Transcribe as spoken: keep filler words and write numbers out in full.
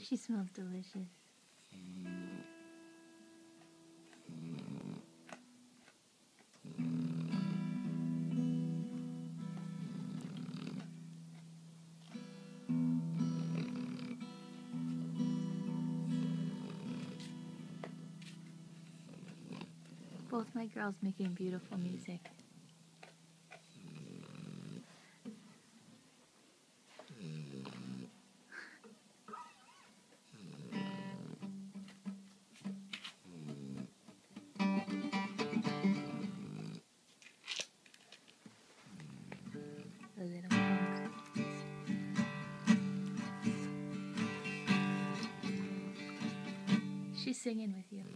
she smells delicious. Both my girls making beautiful music. A little punk. She's singing with you.